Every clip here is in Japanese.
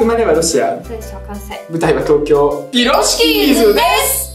生まれはロシア、 そうですよ、関西。 舞台は東京。ピロシキーズです。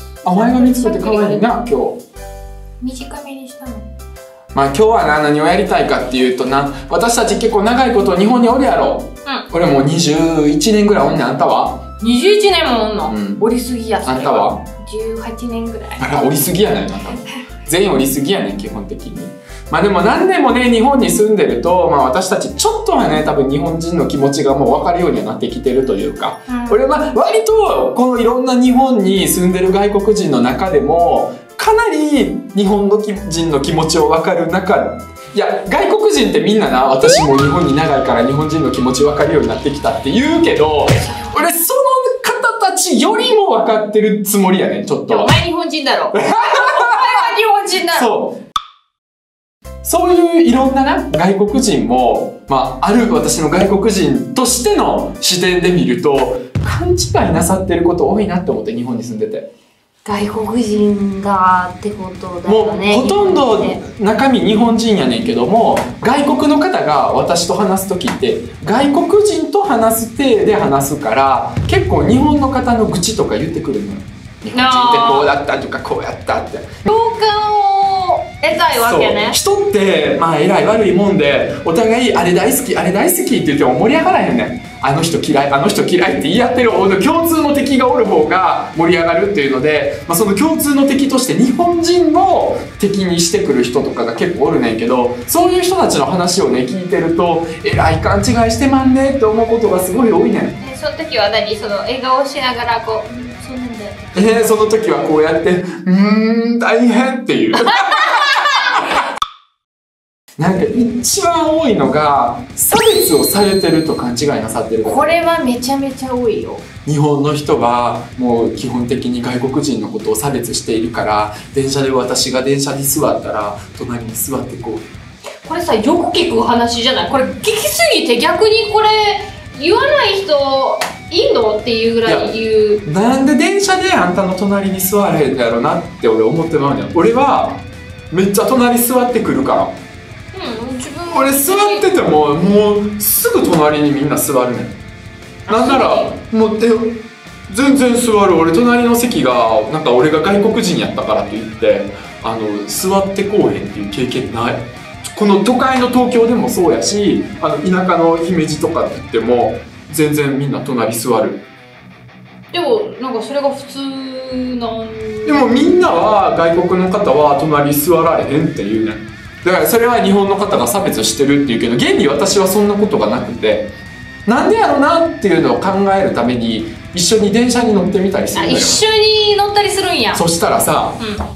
あ、前髪作って可愛いな、今日。 短めにしたの。 まあ今日はな、何をやりたいかっていうとな、私たち結構長いこと日本におるやろ。 うん。 俺もう21年ぐらいおんねん。あんたは 21年もおんの、 うん、 おりすぎや。 あんたは 18年ぐらい。 あら、おりすぎやねん、あんた。全員おりすぎやねん、基本的に。まあでも何年もね、日本に住んでると、まあ私たちちょっとはね、多分日本人の気持ちがもう分かるようにはなってきてるというか、俺は割とこのいろんな日本に住んでる外国人の中でも、かなり日本の人の気持ちを分かる中、いや、外国人ってみんなな、私も日本に長いから日本人の気持ち分かるようになってきたって言うけど、俺その方たちよりも分かってるつもりやねん、ちょっとは。 お前日本人だろ。お前は日本人だろ。 そういういろんなな外国人も、まあ、ある私の外国人としての視点で見ると勘違いなさってること多いなって思って、日本に住んでて。 外国人がってことだよね。 もうほとんど中身日本人やねんけども、外国の方が私と話す時って外国人と話す体で話すから、結構日本の方の愚痴とか言ってくるのよ。日本人ってこうだったとかこうやったって。 共感を得たいわけね。 人ってまあ偉い悪いもんで、お互いあれ大好きあれ大好きって言っても盛り上がらへんねん。あの人嫌いあの人嫌いって言い合ってる共通の敵がおる方が盛り上がるっていうので、まあ、その共通の敵として日本人を敵にしてくる人とかが結構おるねんけど、そういう人たちの話をね聞いてると、えらい勘違いしてまんねって思うことがすごい多いねん。 その時は何、その笑顔しながらこう、そうなんだよ。 その時はこうやって大変っていうなんか一番多いのが差別をされてると勘違いなさってる。 これはめちゃめちゃ多いよ。 日本の人はもう基本的に外国人のことを差別しているから、電車で私が電車に座ったら隣に座ってこう。 これさ、よく聞く話じゃない？これ聞きすぎて逆にこれ言わない人いんのっていうぐらい言う。 なんで電車であんたの隣に座れへんだろうなって俺思ってまうねん。俺はめっちゃ隣座ってくるから。俺座っててももうすぐ隣にみんな座るねん。なんならもう全然座る。俺隣の席がなんか俺が外国人やったからって言って座ってこうへんっていう経験ない。この都会の東京でもそうやし、田舎の姫路とかって言っても全然みんな隣座る。 でもなんかそれが普通なんでもみんなは外国の方は隣座られへんって言うねん。だからそれは日本の方が差別してるっていうけど、現に私はそんなことがなくて、なんでやろなっていうのを考えるために一緒に電車に乗ってみたりするのよ。 一緒に乗ったりするんや。 そしたらさ、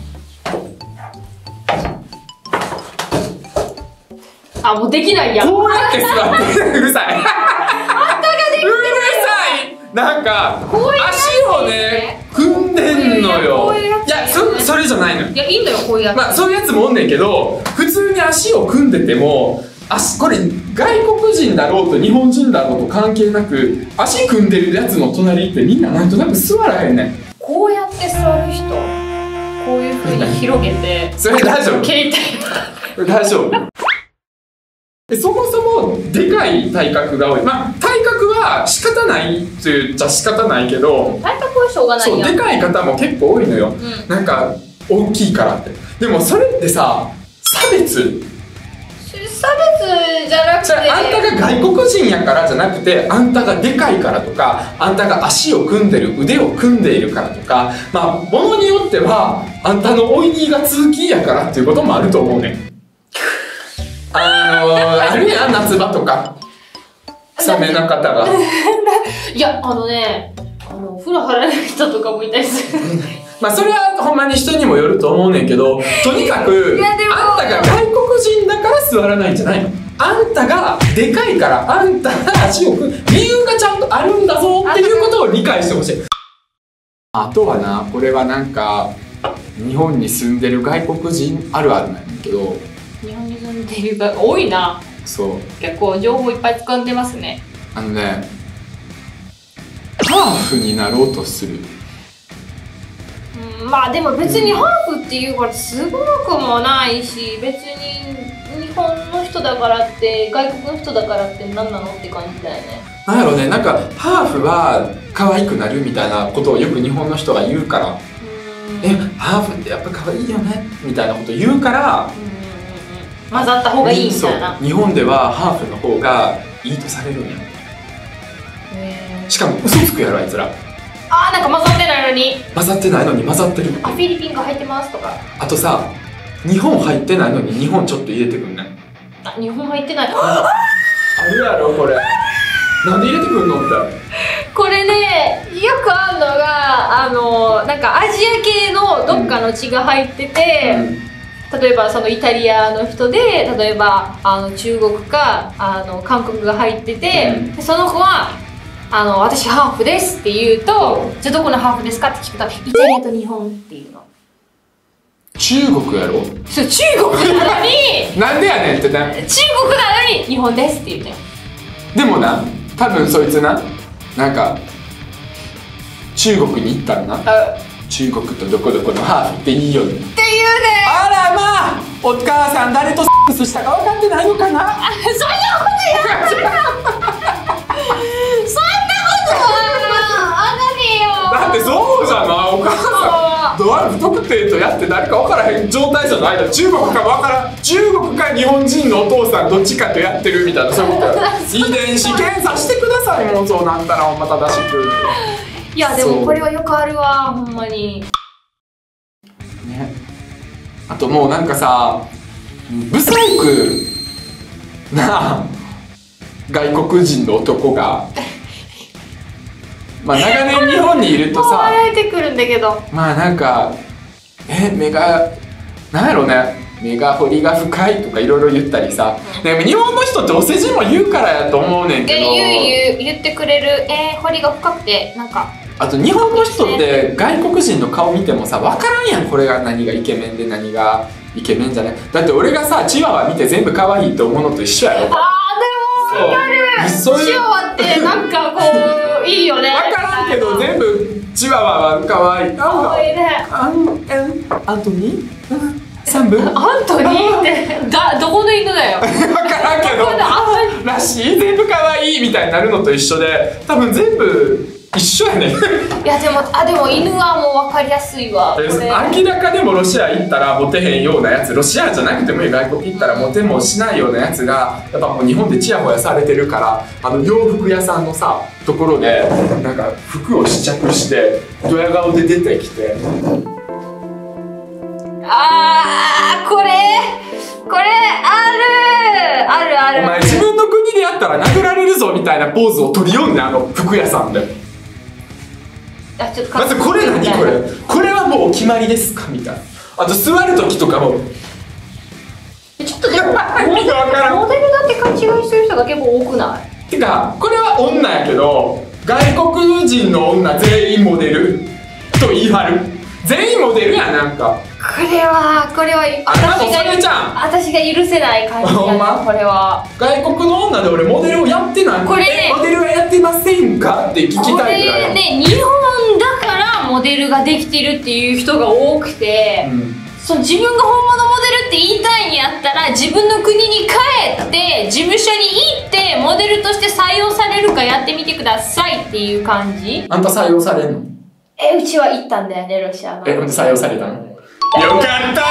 あ、もうできないやん。 こうやって座ってうるさい。あんたができてる。 うるさい。なんか足をね組んでんのよ。いや、それじゃないの。 いや、いいんだよこういうやつ。 まあそういうやつもおんねんけど、普通に足を組んでてもこれ外国人だろうと日本人だろうと関係なく、足組んでるやつの隣ってみんななんとなく座らへんねん。 こうやって座る人、こういう風に広げてそれ大丈夫？ 携帯大丈夫？そもそもでかい体格が多い。まあ体格は仕方ないと言っちゃ仕方ないけど、 体格はしょうがないやん。 そう、でかい方も結構多いのよ、なんか大きいからって。でもそれってさ、差別じゃなくて、 あんたが外国人やからじゃなくて、あんたがでかいからとか、あんたが足を組んでる腕を組んでいるからとか、まあものによってはあんたのおいにが通勤やからっていうこともあると思うねん。あるやん、夏場とか臭めな方がいや、風呂入らない人とかもいたりするまあそれはほんまに人にもよると思うねんけど、とにかくあんたが外国人だから座らないんじゃないの。あんたがでかいからあんたが足を組む理由がちゃんとあるんだぞっていうことを理解してほしい。あとはな、これはなんか日本に住んでる外国人あるあるなんやけど、 日本に住んでるが多いな。 そう、 結構情報いっぱい掴んでますね。 ハーフになろうとする。 まあでも別にハーフっていうからすごくもないし、別に日本の人だからって外国の人だからって何なのって感じだよね。 なんやろね、なんかハーフは可愛くなるみたいなことをよく日本の人が言うから、ハーフってやっぱ可愛いよねみたいなこと言うから、 混ざった方がいいみたいな。 日本ではハーフの方がいいとされるんや。しかも嘘つくやろあいつら。 なんか混ざってないのに。 混ざってないのに混ざってる。 フィリピンが入ってますとか。 あとさ、日本入ってないのに日本ちょっと入れてくんね。 日本入ってない。 あるやろこれ。なんで入れてくんのって。 これね、よくあるのがなんかアジア系のどっかの血が入ってて、例えばそのイタリアの人で、例えば中国か韓国が入ってて、でその子は私ハーフですって言うと、じゃあどこのハーフですかって聞くと、イタリアと日本っていうの。 中国やろ。 そう、中国なのになんでやねんってな。 中国なのに日本ですって言うね。 でもな、多分そいつな、なんか中国に行ったらな、中国とどこどこのハーフっていいよねって言うね。あらまあ、お母さん誰とセックスしたか分かってないのかな。 そんなことやだってそうじゃない。お母さんドア不特定とやって誰か分からへん状態じゃないだ。中国か分からん、中国か日本人のお父さんどっちかとやってるみたいな、そういうことや。遺伝子検査してください。もうそうなったらほんま正しく。 いやでもこれはよくあるわ、ほんまにね。あともうなんかさ、ブサイクな外国人の男がまあ長年日本にいるとさ、 笑えてくるんだけど、 まあなんか目がなんやろね、目が彫りが深いとかいろいろ言ったりさ、でも日本の人ってお世辞も言うからやと思うねんけど、 言ってくれる、彫りが深くてなんか。 あと日本の人って外国人の顔見てもさ分からんやん、これが何がイケメンで何がイケメンじゃない。だって俺がさチワワ見て全部可愛いと思うのと一緒やろ。 でも分かる。チワワってなんかこういいよね。 分からんけど全部チワワは可愛い。 可愛いね。 アントニーサンブアントニーってどこの犬だよ。 分からんけどらしい。全部可愛いみたいになるのと一緒で、多分全部一緒やね。 いやでも犬はもう分かりやすいわ。 明らかでもロシア行ったらモテへんようなやつ、ロシアじゃなくてもいい外国行ったらモテもしないようなやつがやっぱもう日本でチヤホヤされてるから、洋服屋さんのさところでなんか服を試着してドヤ顔で出てきて、 これある。 お前自分の国でやったら殴られるぞみたいなポーズを取りよんねん、服屋さんで。まずこれ何これはもうお決まりですかみたいな。あと座る時とかもちょっとでもモデルだって勘違いしてる人が結構多くない？ てかこれは女やけど外国人の女全員モデルと言い張る。全員モデルやん。なんかこれは私が許せない感じだね。これは外国の女で俺モデルをやってない。 これね、 モデルはやってませんかって聞きたいぐらい。 これね、日本だからモデルができてるっていう人が多くて、その自分が本物モデルって言いたいんやったら自分の国に帰って事務所に行ってモデルとして採用されるかやってみてくださいっていう感じ。 あんた採用されんの？ うちは行ったんだよね、ロシアの。 ほんで採用されたの？よかったじゃん。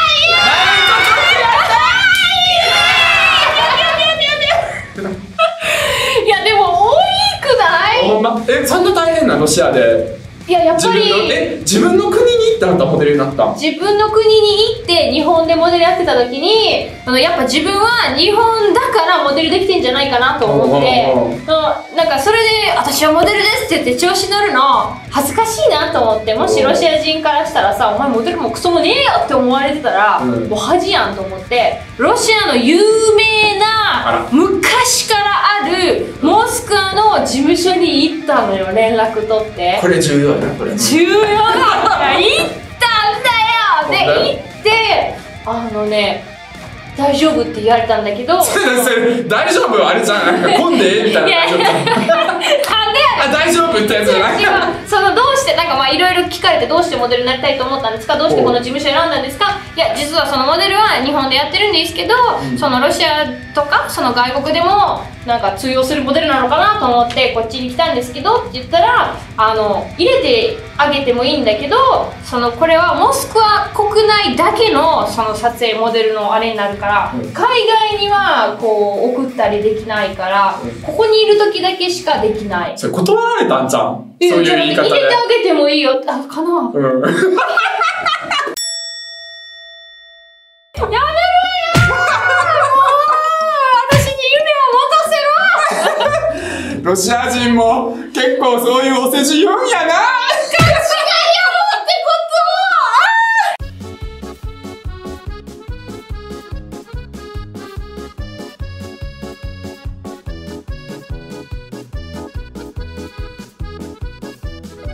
いやでも多くない？ ほんま？そんな大変なロシアで？ いや、やっぱり自分の国に行ったらモデルになった？ 自分の国に行って日本でモデルやってた時にやっぱ自分は日本だからモデルできてんじゃないかなと思って、なんかそれで私はモデルですって言って調子乗るの恥ずかしいなと思って、もしロシア人からしたらさ、お前モデルもクソもねえよって思われてたら、もう恥やんと思って、ロシアの有名な昔からあるモスクワの事務所に行ったのよ、連絡取って。 これ重要やな、これ。 重要だから行ったんだよ。で行って大丈夫って言われたんだけど大丈夫あれじゃん、なんか混んでみたいな。大丈夫ってやつじゃない。 どうしてなんかいろいろ聞かれて、どうしてモデルになりたいと思ったんですか、どうしてこの事務所選んだんですか。いや実はそのモデルは日本でやってるんですけど、そのロシアとかその外国でもなんか通用するモデルなのかなと思ってこっちに来たんですけどって言ったら、入れてあげてもいいんだけど、これはモスクワ国内だけのその撮影モデルのあれになるから、海外にはこう送ったりできないから、ここにいる時だけしかできない。 それ断られたんじゃん、そういう言い方で。 入れてあげてもいいよかな。やめろよロシア人も結構そういうお世辞言うんやな